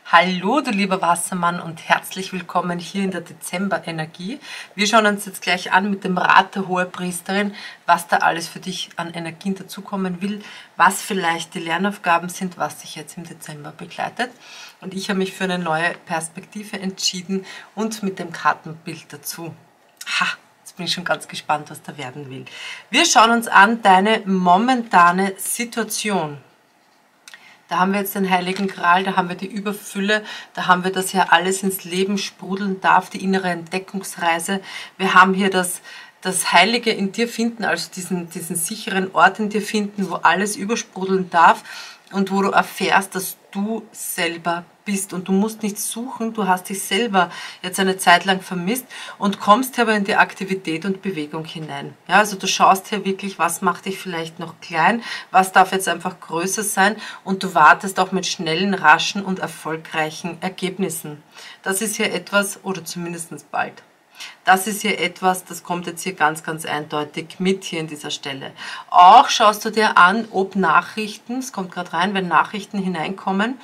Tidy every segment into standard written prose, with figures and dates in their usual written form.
Hallo, du lieber Wassermann und herzlich willkommen hier in der Dezember-Energie. Wir schauen uns jetzt gleich an mit dem Rat der Hohepriesterin, was da alles für dich an Energien dazukommen will, was vielleicht die Lernaufgaben sind, was dich jetzt im Dezember begleitet. Und ich habe mich für eine neue Perspektive entschieden und mit dem Kartenbild dazu. Jetzt bin ich schon ganz gespannt, was da werden will. Wir schauen uns an deine momentane Situation. Da haben wir jetzt den Heiligen Gral, da haben wir die Überfülle, da haben wir, dass hier alles ins Leben sprudeln darf, die innere Entdeckungsreise. Wir haben hier das Heilige in dir finden, also diesen sicheren Ort in dir finden, wo alles übersprudeln darf und wo du erfährst, dass du selber bist. Und du musst nicht suchen, du hast dich selber jetzt eine Zeit lang vermisst und kommst hier aber in die Aktivität und Bewegung hinein. Ja, also du schaust hier wirklich, was macht dich vielleicht noch klein, was darf jetzt einfach größer sein und du wartest auch mit schnellen, raschen und erfolgreichen Ergebnissen. Das ist hier etwas, oder zumindest bald. Das ist hier etwas, das kommt jetzt hier ganz, ganz eindeutig mit hier in dieser Stelle. Auch schaust du dir an, ob Nachrichten, es kommt gerade rein, wenn Nachrichten hineinkommen,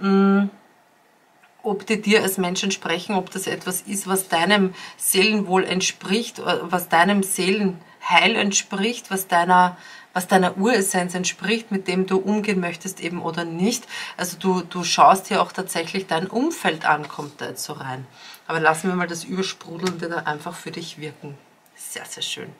ob die dir als Menschen sprechen, ob das etwas ist, was deinem Seelenwohl entspricht, was deinem Seelenheil entspricht, was deiner Uressenz entspricht, mit dem du umgehen möchtest eben oder nicht. Also du schaust hier auch tatsächlich dein Umfeld an, kommt da jetzt so rein. Aber lassen wir mal das Übersprudelnde da einfach für dich wirken. Sehr, sehr schön.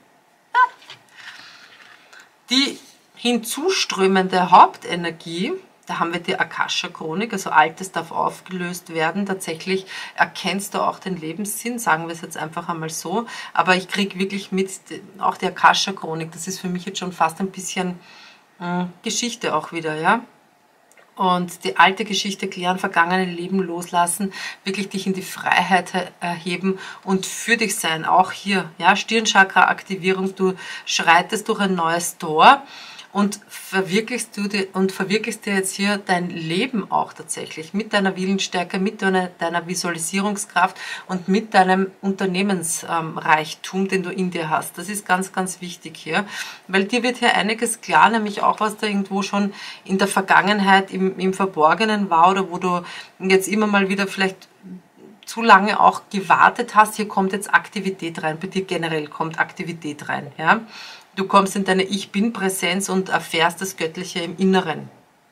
Die hinzuströmende Hauptenergie, da haben wir die Akasha-Chronik, also Altes darf aufgelöst werden. Tatsächlich erkennst du auch den Lebenssinn, sagen wir es jetzt einfach einmal so. Aber ich kriege wirklich mit, auch die Akasha-Chronik, das ist für mich jetzt schon fast ein bisschen Geschichte auch wieder, ja. Und die alte Geschichte klären, vergangene Leben loslassen, wirklich dich in die Freiheit erheben und für dich sein. Auch hier, ja, Stirnchakra-Aktivierung, du schreitest durch ein neues Tor und verwirklichst dir jetzt hier dein Leben auch tatsächlich mit deiner Willensstärke, mit deiner Visualisierungskraft und mit deinem Unternehmensreichtum, den du in dir hast. Das ist ganz, ganz wichtig hier, weil dir wird hier einiges klar, nämlich auch, was da irgendwo schon in der Vergangenheit im Verborgenen war oder wo du jetzt immer mal wieder vielleicht zu lange auch gewartet hast. Hier kommt jetzt Aktivität rein, bei dir generell kommt Aktivität rein, ja. Du kommst in deine Ich-Bin-Präsenz und erfährst das Göttliche im Inneren.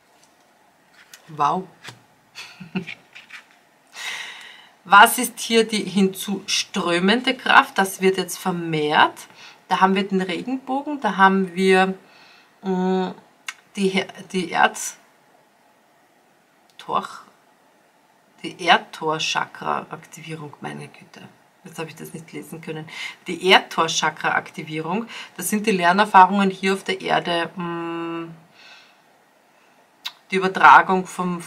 Wow. Was ist hier die hinzuströmende Kraft? Das wird jetzt vermehrt. Da haben wir den Regenbogen, da haben wir die Erdtor-Chakra-Aktivierung, meine Güte. Jetzt habe ich das nicht lesen können. Die Erdtor-Chakra-Aktivierung, das sind die Lernerfahrungen hier auf der Erde, die Übertragung von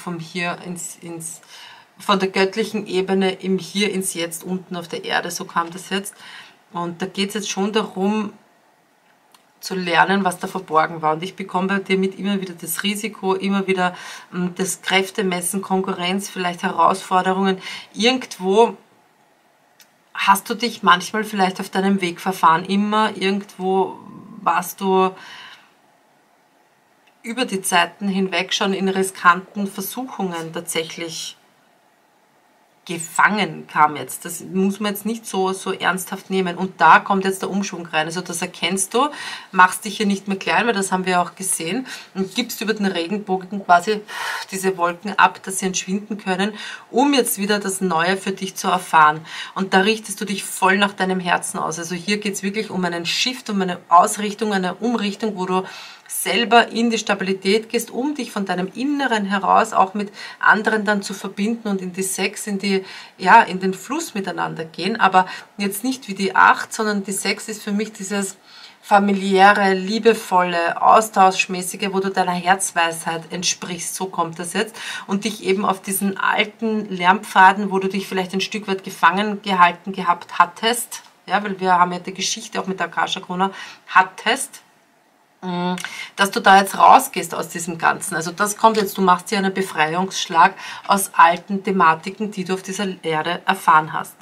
der göttlichen Ebene im Hier ins Jetzt unten auf der Erde, so kam das jetzt. Und da geht es jetzt schon darum, zu lernen, was da verborgen war. Und ich bekomme bei dir mit immer wieder das Risiko, immer wieder das Kräftemessen, Konkurrenz, vielleicht Herausforderungen. Irgendwo hast du dich manchmal vielleicht auf deinem Weg verfahren. Immer irgendwo warst du über die Zeiten hinweg schon in riskanten Versuchungen tatsächlich gefangen, kam jetzt. Das muss man jetzt nicht so ernsthaft nehmen. Und da kommt jetzt der Umschwung rein. Also das erkennst du, machst dich hier nicht mehr klein, weil das haben wir auch gesehen, und gibst über den Regenbogen quasi diese Wolken ab, dass sie entschwinden können, um jetzt wieder das Neue für dich zu erfahren. Und da richtest du dich voll nach deinem Herzen aus. Also hier geht es wirklich um einen Shift, um eine Ausrichtung, eine Umrichtung, wo du selber in die Stabilität gehst, um dich von deinem Inneren heraus auch mit anderen dann zu verbinden und in die Sex, in den Fluss miteinander gehen. Aber jetzt nicht wie die 8, sondern die 6 ist für mich dieses familiäre, liebevolle, austauschmäßige, wo du deiner Herzweisheit entsprichst, so kommt das jetzt, und dich eben auf diesen alten Lernpfaden, wo du dich vielleicht ein Stück weit gefangen gehalten gehabt hattest, ja, weil wir haben ja die Geschichte auch mit der Akasha-Chronik, dass du da jetzt rausgehst aus diesem Ganzen. Also das kommt jetzt, du machst hier einen Befreiungsschlag aus alten Thematiken, die du auf dieser Erde erfahren hast.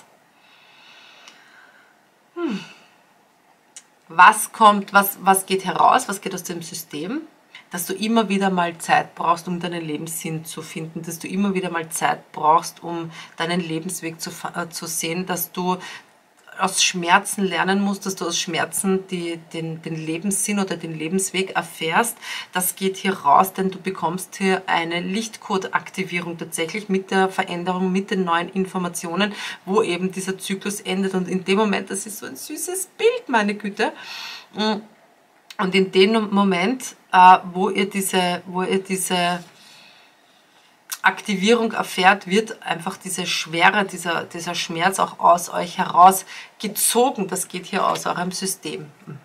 Was kommt, was geht heraus, was geht aus dem System? dass du immer wieder mal Zeit brauchst, um deinen Lebenssinn zu finden, dass du immer wieder mal Zeit brauchst, um deinen Lebensweg zu sehen, dass du aus Schmerzen lernen musst, dass du aus Schmerzen den Lebenssinn oder den Lebensweg erfährst. Das geht hier raus, denn du bekommst hier eine Lichtcode-Aktivierung tatsächlich mit der Veränderung, mit den neuen Informationen, wo eben dieser Zyklus endet. Und in dem Moment, das ist so ein süßes Bild, meine Güte. Und in dem Moment, wo ihr diese Aktivierung erfährt, wird einfach diese Schwere, dieser Schmerz auch aus euch herausgezogen. Das geht hier aus eurem System.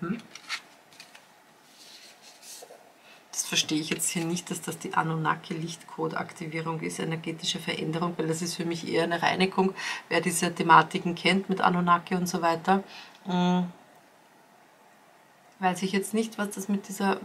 Das verstehe ich jetzt hier nicht, dass das die Anunnaki-Lichtcode-Aktivierung ist, energetische Veränderung, weil das ist für mich eher eine Reinigung. Wer diese Thematiken kennt mit Anunnaki und so weiter, weiß ich jetzt nicht, was das mit dieser,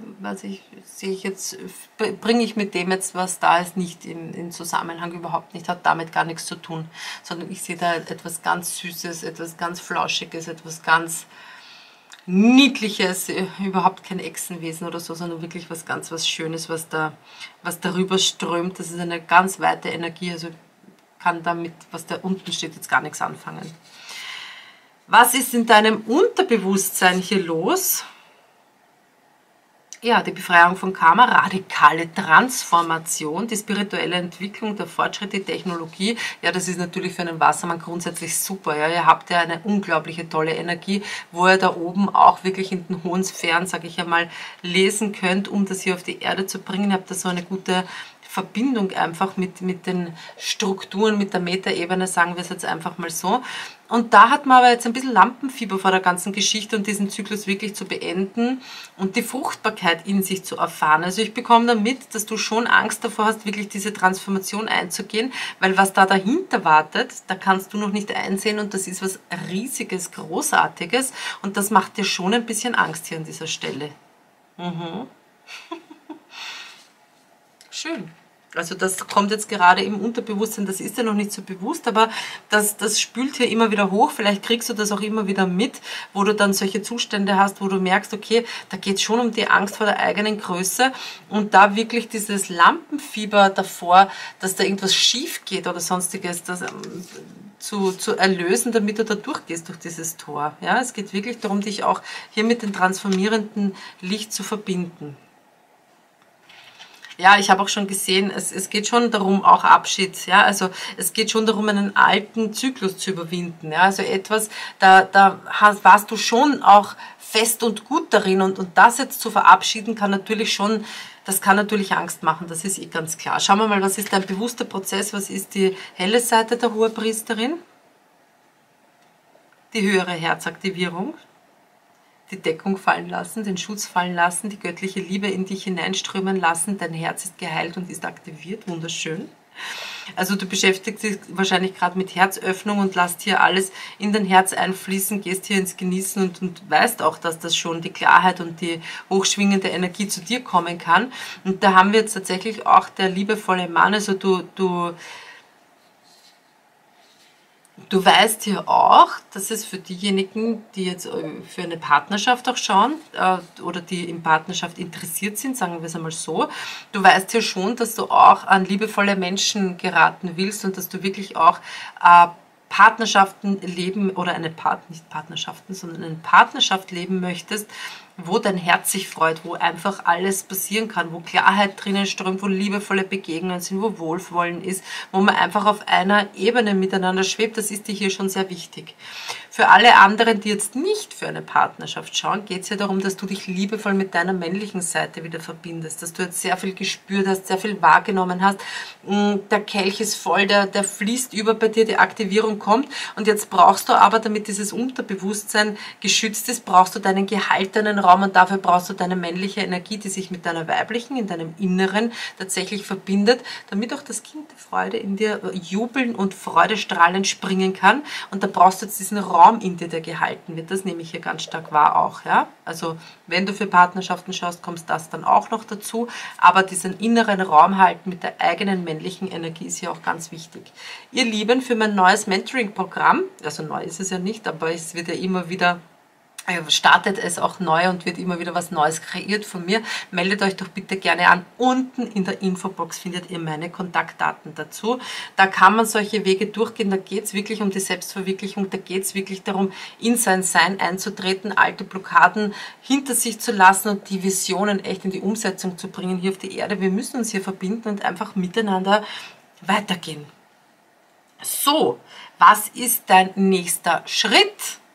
bringe ich mit dem jetzt, was da ist, nicht in Zusammenhang, überhaupt nicht, hat damit gar nichts zu tun, sondern ich sehe da etwas ganz Süßes, etwas ganz Flauschiges, etwas ganz Niedliches, überhaupt kein Echsenwesen oder so, sondern wirklich was Schönes, was darüber strömt. Das ist eine ganz weite Energie, also kann damit, was da unten steht, jetzt gar nichts anfangen. Was ist in deinem Unterbewusstsein hier los? Ja, die Befreiung von Karma, radikale Transformation, die spirituelle Entwicklung, der Fortschritt, die Technologie. Ja, das ist natürlich für einen Wassermann grundsätzlich super. Ja, ihr habt ja eine unglaubliche tolle Energie, wo ihr da oben auch wirklich in den hohen Sphären, sage ich einmal, lesen könnt, um das hier auf die Erde zu bringen. Ihr habt da so eine gute Verbindung einfach mit den Strukturen, mit der Metaebene, sagen wir es jetzt einfach mal so. Und da hat man aber jetzt ein bisschen Lampenfieber vor der ganzen Geschichte und diesen Zyklus wirklich zu beenden und die Fruchtbarkeit in sich zu erfahren. Also ich bekomme damit, dass du schon Angst davor hast, wirklich diese Transformation einzugehen, weil was da dahinter wartet, da kannst du noch nicht einsehen und das ist was Riesiges, Großartiges und das macht dir schon ein bisschen Angst hier an dieser Stelle. Schön. Also das kommt jetzt gerade im Unterbewusstsein, das ist ja noch nicht so bewusst, aber das spült hier immer wieder hoch. Vielleicht kriegst du das auch immer wieder mit, wo du dann solche Zustände hast, wo du merkst, okay, da geht es schon um die Angst vor der eigenen Größe und da wirklich dieses Lampenfieber davor, dass da irgendwas schief geht oder sonstiges, das zu erlösen, damit du da durchgehst durch dieses Tor. Ja, es geht wirklich darum, dich auch hier mit dem transformierenden Licht zu verbinden. Ja, ich habe auch schon gesehen, es geht schon darum, auch Abschied, ja, also es geht schon darum, einen alten Zyklus zu überwinden, ja, also etwas, da warst du schon auch fest und gut darin und das jetzt zu verabschieden kann natürlich schon, das kann natürlich Angst machen, das ist eh ganz klar. Schauen wir mal, was ist dein bewusster Prozess, was ist die helle Seite der Hohepriesterin? Die höhere Herzaktivierung. Die Deckung fallen lassen, den Schutz fallen lassen, die göttliche Liebe in dich hineinströmen lassen, dein Herz ist geheilt und ist aktiviert, wunderschön. Also du beschäftigst dich wahrscheinlich gerade mit Herzöffnung und lässt hier alles in dein Herz einfließen, gehst hier ins Genießen und weißt auch, dass das schon die Klarheit und die hochschwingende Energie zu dir kommen kann. Und da haben wir jetzt tatsächlich auch der liebevolle Mann, also Du weißt hier auch, dass es für diejenigen, die jetzt für eine Partnerschaft auch schauen oder die in Partnerschaft interessiert sind, sagen wir es einmal so, du weißt hier schon, dass du auch an liebevolle Menschen geraten willst und dass du wirklich auch Partnerschaften leben oder nicht Partnerschaften, sondern eine Partnerschaft leben möchtest, wo dein Herz sich freut, wo einfach alles passieren kann, wo Klarheit drinnen strömt, wo liebevolle Begegnungen sind, wo Wohlwollen ist, wo man einfach auf einer Ebene miteinander schwebt, das ist dir hier schon sehr wichtig. Für alle anderen, die jetzt nicht für eine Partnerschaft schauen, geht es ja darum, dass du dich liebevoll mit deiner männlichen Seite wieder verbindest, dass du jetzt sehr viel gespürt hast, sehr viel wahrgenommen hast. Der Kelch ist voll, der fließt über bei dir, die Aktivierung kommt und jetzt brauchst du aber, damit dieses Unterbewusstsein geschützt ist, brauchst du deinen gehaltenen Raum und dafür brauchst du deine männliche Energie, die sich mit deiner weiblichen, in deinem Inneren tatsächlich verbindet, damit auch das Kind der Freude in dir jubeln und freudestrahlend springen kann und da brauchst du jetzt diesen Raum in dir, der gehalten wird. Das nehme ich hier ganz stark wahr auch. Ja? Also wenn du für Partnerschaften schaust, kommt das dann auch noch dazu. Aber diesen inneren Raum halten mit der eigenen männlichen Energie ist hier auch ganz wichtig. Ihr Lieben, für mein neues Mentoring-Programm, also neu ist es ja nicht, aber es wird ja immer wieder startet es auch neu und wird immer wieder was Neues kreiert von mir. Meldet euch doch bitte gerne an. Unten in der Infobox findet ihr meine Kontaktdaten dazu. Da kann man solche Wege durchgehen. Da geht es wirklich um die Selbstverwirklichung. Da geht es wirklich darum, in sein Sein einzutreten, alte Blockaden hinter sich zu lassen und die Visionen echt in die Umsetzung zu bringen hier auf die Erde. Wir müssen uns hier verbinden und einfach miteinander weitergehen. So, was ist dein nächster Schritt?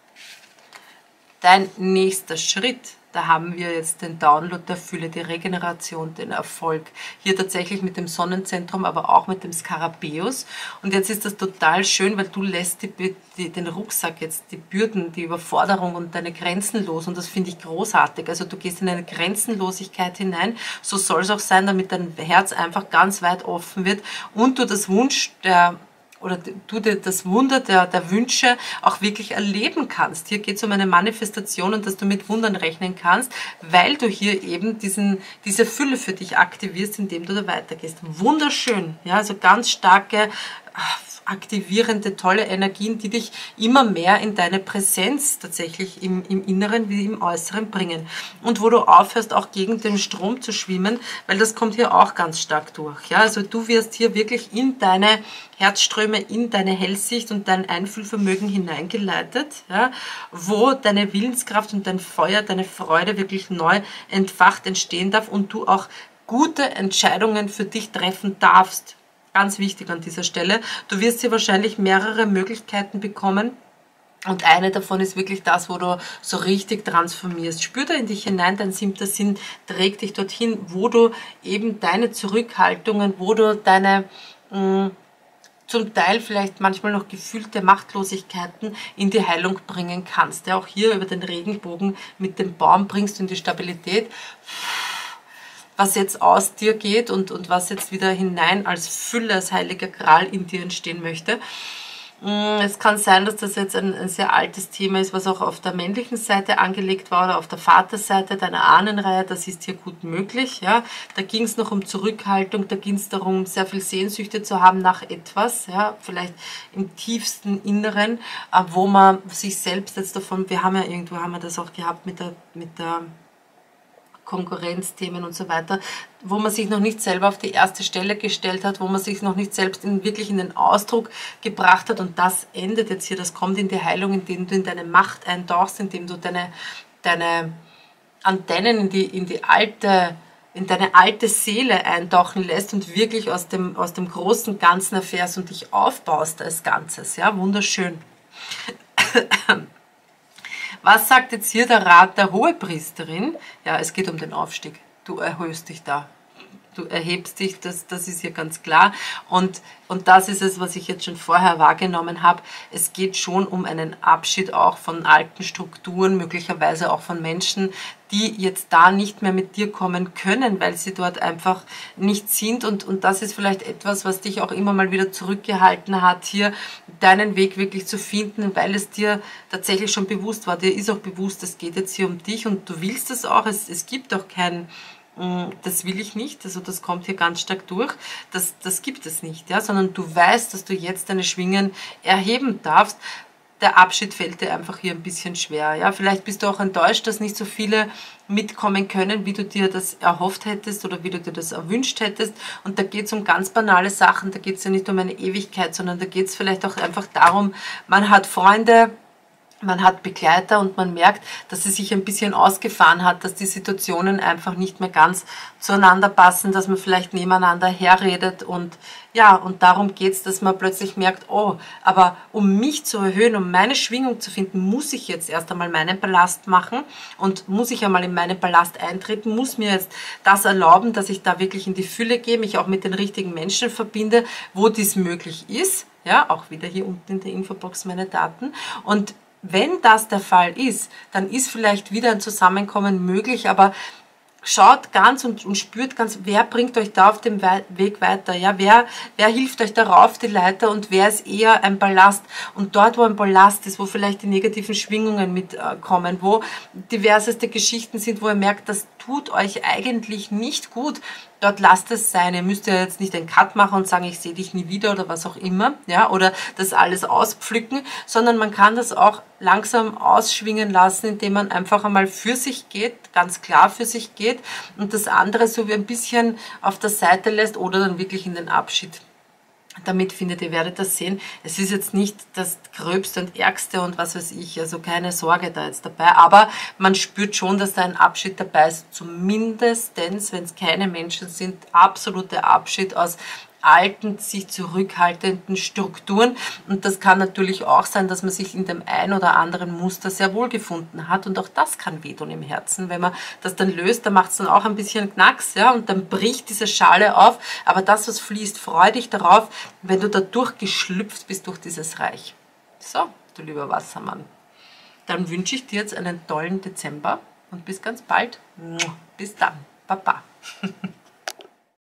Dein nächster Schritt, da haben wir jetzt den Download der Fülle, die Regeneration, den Erfolg. Hier tatsächlich mit dem Sonnenzentrum, aber auch mit dem Skarabäus. Und jetzt ist das total schön, weil du lässt den Rucksack jetzt, die Bürden, die Überforderung und deine Grenzen los. Und das finde ich großartig. Also du gehst in eine Grenzenlosigkeit hinein. So soll es auch sein, damit dein Herz einfach ganz weit offen wird und du das Wunsch oder du dir das Wunder der Wünsche auch wirklich erleben kannst. Hier geht es um eine Manifestation und dass du mit Wundern rechnen kannst, weil du hier eben diese Fülle für dich aktivierst, indem du da weitergehst. Wunderschön, ja, also ganz starke, aktivierende, tolle Energien, die dich immer mehr in deine Präsenz tatsächlich im Inneren wie im Äußeren bringen. Und wo du aufhörst, auch gegen den Strom zu schwimmen, weil das kommt hier auch ganz stark durch. Ja? Also du wirst hier wirklich in deine Herzströme, in deine Hellsicht und dein Einfühlvermögen hineingeleitet, ja? Wo deine Willenskraft und dein Feuer, deine Freude wirklich neu entfacht entstehen darf und du auch gute Entscheidungen für dich treffen darfst. Ganz wichtig an dieser Stelle. Du wirst hier wahrscheinlich mehrere Möglichkeiten bekommen. Und eine davon ist wirklich das, wo du so richtig transformierst. Spür da in dich hinein, dein 7. Sinn trägt dich dorthin, wo du eben deine Zurückhaltungen, wo du deine zum Teil vielleicht manchmal noch gefühlte Machtlosigkeiten in die Heilung bringen kannst. Ja, auch hier über den Regenbogen mit dem Baum bringst du in die Stabilität, was jetzt aus dir geht und was jetzt wieder hinein als Fülle, als heiliger Gral in dir entstehen möchte. Es kann sein, dass das jetzt ein sehr altes Thema ist, was auch auf der männlichen Seite angelegt war oder auf der Vaterseite deiner Ahnenreihe. Das ist hier gut möglich. Ja. Da ging es noch um Zurückhaltung, da ging es darum, sehr viel Sehnsüchte zu haben nach etwas, ja, vielleicht im tiefsten Inneren, wo man sich selbst jetzt davon, irgendwo haben wir das auch gehabt mit der Konkurrenzthemen und so weiter, wo man sich noch nicht selber auf die erste Stelle gestellt hat, wo man sich noch nicht selbst wirklich in den Ausdruck gebracht hat, und das endet jetzt hier, das kommt in die Heilung, indem du in deine Macht eintauchst, indem du deine Antennen in deine alte Seele eintauchen lässt und wirklich aus dem großen Ganzen erfährst und dich aufbaust als Ganzes. Ja, wunderschön. Was sagt jetzt hier der Rat der Hohepriesterin? Ja, es geht um den Aufstieg. Du erhöhst dich da. Du erhebst dich, das ist hier ganz klar. Und das ist es, was ich jetzt schon vorher wahrgenommen habe. Es geht schon um einen Abschied auch von alten Strukturen, möglicherweise auch von Menschen, die jetzt da nicht mehr mit dir kommen können, weil sie dort einfach nicht sind. Und das ist vielleicht etwas, was dich auch immer mal wieder zurückgehalten hat, hier deinen Weg wirklich zu finden, weil es dir tatsächlich schon bewusst war. Dir ist auch bewusst, es geht jetzt hier um dich und du willst es auch. Es gibt auch kein das will ich nicht, also das kommt hier ganz stark durch, das gibt es nicht, ja, sondern du weißt, dass du jetzt deine Schwingen erheben darfst. Der Abschied fällt dir einfach hier ein bisschen schwer, ja, vielleicht bist du auch enttäuscht, dass nicht so viele mitkommen können, wie du dir das erhofft hättest oder wie du dir das erwünscht hättest, und da geht es um ganz banale Sachen, da geht es ja nicht um eine Ewigkeit, sondern da geht es vielleicht auch einfach darum, man hat Freunde, man hat Begleiter und man merkt, dass es sich ein bisschen ausgefahren hat, dass die Situationen einfach nicht mehr ganz zueinander passen, dass man vielleicht nebeneinander herredet und ja, und darum geht es, dass man plötzlich merkt, oh, aber um mich zu erhöhen, um meine Schwingung zu finden, muss ich jetzt erst einmal meinen Ballast machen und muss ich einmal in meinen Ballast eintreten, muss mir jetzt das erlauben, dass ich da wirklich in die Fülle gehe, mich auch mit den richtigen Menschen verbinde, wo dies möglich ist, ja, auch wieder hier unten in der Infobox meine Daten, und wenn das der Fall ist, dann ist vielleicht wieder ein Zusammenkommen möglich, aber schaut ganz und spürt ganz, wer bringt euch da auf dem Weg weiter, ja, wer hilft euch darauf, die Leiter, und wer ist eher ein Ballast. Und dort, wo ein Ballast ist, wo vielleicht die negativen Schwingungen mitkommen, wo diverseste Geschichten sind, wo ihr merkt, das tut euch eigentlich nicht gut, dort lasst es sein. Ihr müsst ja jetzt nicht einen Cut machen und sagen, ich sehe dich nie wieder oder was auch immer, ja, oder das alles auspflücken, sondern man kann das auch langsam ausschwingen lassen, indem man einfach einmal für sich geht, ganz klar für sich geht und das andere so wie ein bisschen auf der Seite lässt oder dann wirklich in den Abschied damit findet. Ihr werdet das sehen. Es ist jetzt nicht das Gröbste und Ärgste und was weiß ich, also keine Sorge da jetzt dabei, aber man spürt schon, dass da ein Abschied dabei ist, zumindest, wenn es keine Menschen sind, absoluter Abschied aus alten, sich zurückhaltenden Strukturen. Und das kann natürlich auch sein, dass man sich in dem ein oder anderen Muster sehr wohl gefunden hat. Und auch das kann wehtun im Herzen. Wenn man das dann löst, dann macht es dann auch ein bisschen Knacks, ja, und dann bricht diese Schale auf. Aber das, was fließt, freu dich darauf, wenn du da durchgeschlüpft bist durch dieses Reich. So, du lieber Wassermann. Dann wünsche ich dir jetzt einen tollen Dezember und bis ganz bald. Bis dann. Baba.